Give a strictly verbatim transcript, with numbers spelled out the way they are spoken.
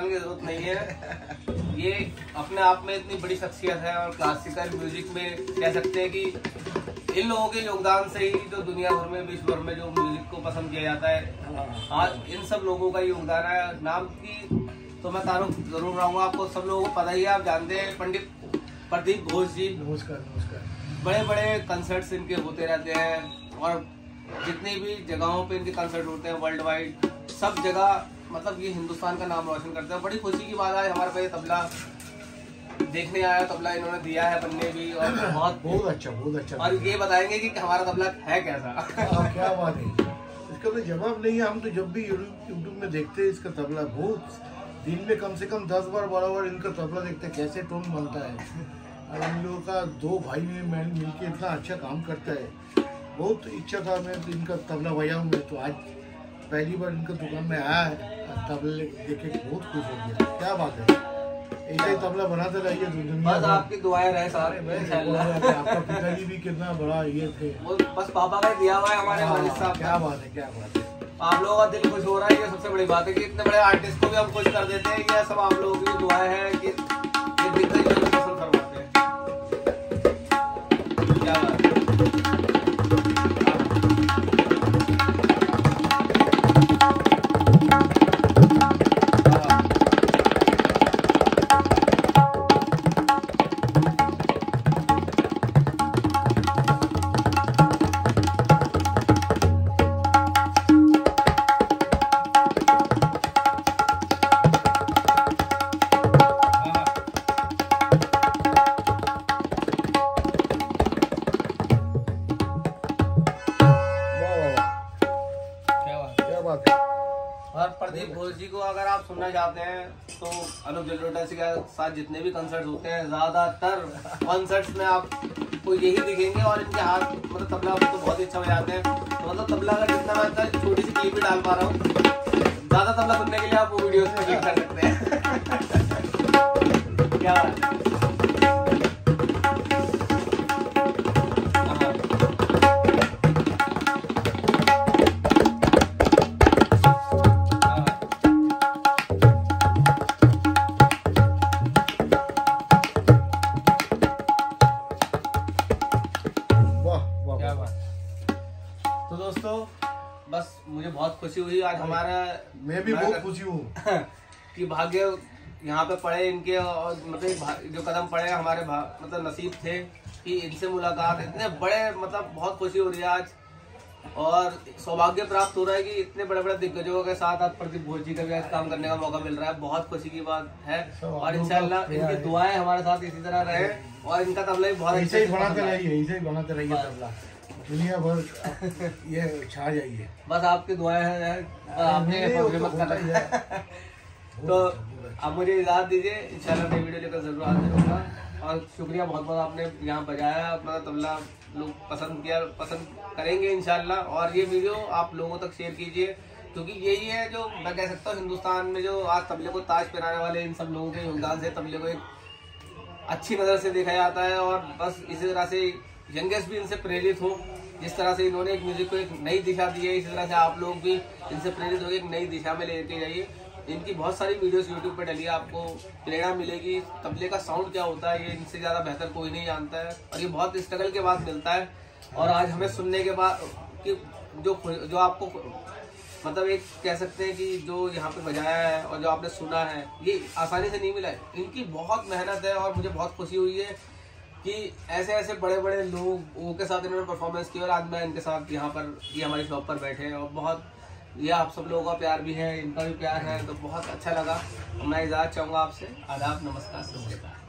बताने की जरूरत नहीं है। ये अपने आप में इतनी बड़ी शख्सियत है और क्लासिकल म्यूजिक में कह सकते हैं कि इन लोगों के योगदान से ही जो दुनिया भर में विश्व भर में जो म्यूजिक को पसंद किया जाता है, आज इन सब लोगों का योगदान है। नाम की तो मैं तारुफ जरूर रहूंगा, आपको सब लोगों को पता ही है, आप जानते हैं पंडित प्रदीप घोष जी। नमस्कार नमस्कार। बड़े बड़े कंसर्ट्स इनके होते रहते हैं और जितनी भी जगहों पे इनके कंसर्ट होते हैं वर्ल्ड वाइड, सब जगह मतलब ये हिंदुस्तान का नाम रोशन करते हैं। बड़ी खुशी की बात है, हमारे पास तबला देखने आया, तबला इन्होंने दिया है बनने भी, और बहुत बहुत अच्छा बहुत अच्छा। और ये बताएंगे कि हमारा तबला है कैसा। आ, क्या बात है, इसका तो जवाब नहीं है। हम तो जब भी यूट्यूब में देखते हैं इसका तबला, बहुत दिन में कम से कम दस बार बारह बार इनका तबला देखते हैं, कैसे टोन बनता है। और इन लोगों का दो भाई में मैं मिलके इतना अच्छा काम करता है, बहुत इच्छा था मैं इनका तबला बजाऊं। मैं तो आज पहली बार इनका दुकान में आया है, तबले देखे बहुत खुश हो गया। क्या बात है, ऐसे ही तबला बनाते रहिए दुनिया। बस आपकी दुआएं रहे सारे। आपका पिताजी भी कितना बड़ा ये थे, वो बस पापा का दिया हुआ है हमारे वालिद साहब। क्या बात है क्या बात है। आप लोगों का दिल खुश हो रहा है, ये सबसे बड़ी बात है कि इतने बड़े आर्टिस्ट को भी हम खुश कर देते हैं। ये सब आप लोगों की दुआएं हैं कि ये दिग्गज लोग पसंद करवाते हैं। क्या बात है। और प्रदीप घोष जी को अगर आप सुनना चाहते हैं तो अनूप जलोटा के साथ जितने भी कंसर्ट्स होते हैं, ज्यादातर कंसर्ट्स में आपको यही दिखेंगे। और इनके हाथ मतलब तबला तो बहुत ही अच्छा बजाते हैं, तो मतलब तबला का जितना मैं आता है छोटी सी क्लिप भी डाल पा रहा हूँ। ज्यादा तबला सुनने के लिए आप वो वीडियोस में क्लिक कर सकते हैं। क्या बात है। तो दोस्तों बस मुझे बहुत खुशी हुई आज हमारा, मैं भी बहुत खुशी हूँ कि भाग्य यहाँ पे पड़े इनके, और मतलब जो कदम पड़े हमारे मतलब नसीब थे कि इनसे मुलाकात, इतने बड़े मतलब बहुत खुशी हो रही है आज। और सौभाग्य प्राप्त हो रहा है कि इतने बड़े बड़े दिग्गजों के साथ आज प्रदीप घोष जी का भी आज काम करने का मौका मिल रहा है। बहुत खुशी की बात है और इंशाल्लाह इनकी दुआएं हमारे साथ इसी तरह रहे और इनका तबला भी बहुत ऐसे ही बनाते रहिए, ऐसे ही बनाते रहिए तबला, दुनिया भर ये छा जाइए। बस आपकी दुआएं हैं, आपने मत करना। तो आप मुझे इजाजत दीजिए, इंशाल्लाह नई वीडियो लेकर जरूर हाजिर होगा। और शुक्रिया बहुत बहुत, आपने यहाँ बजाया अपना तबला, लोग पसंद किया, पसंद करेंगे इंशाल्लाह। और ये वीडियो आप लोगों तक शेयर कीजिए, क्योंकि यही है जो मैं कह सकता हूँ हिंदुस्तान में जो आज तबले को ताज पहनाने वाले, इन सब लोगों के योगदान से तबले को एक अच्छी नज़र से देखा जाता है। और बस इसी तरह से यंगेस्ट भी इनसे प्रेरित हो, जिस तरह से इन्होंने एक म्यूजिक को एक नई दिशा दी है, इसी तरह से आप लोग भी इनसे प्रेरित होकर एक नई दिशा में लेके जाइए। इनकी बहुत सारी वीडियोस यूट्यूब पे डली है, आपको प्रेरणा मिलेगी। तबले का साउंड क्या होता है ये इनसे ज़्यादा बेहतर कोई नहीं जानता है, और ये बहुत स्ट्रगल के बाद मिलता है। और आज हमें सुनने के बाद कि जो जो आपको मतलब एक कह सकते हैं कि जो यहाँ पे बजाया है और जो आपने सुना है, ये आसानी से नहीं मिला है, इनकी बहुत मेहनत है। और मुझे बहुत खुशी हुई है कि ऐसे ऐसे बड़े बड़े लोगों के साथ इन्होंने परफॉर्मेंस की, और आज मैं इनके साथ यहाँ पर ये हमारी शॉप पर बैठे हैं। और बहुत ये आप सब लोगों का प्यार भी है, इनका भी प्यार है, तो बहुत अच्छा लगा। मैं इजाज़त चाहूँगा आपसे। आदाब, नमस्कार, शुक्रिया।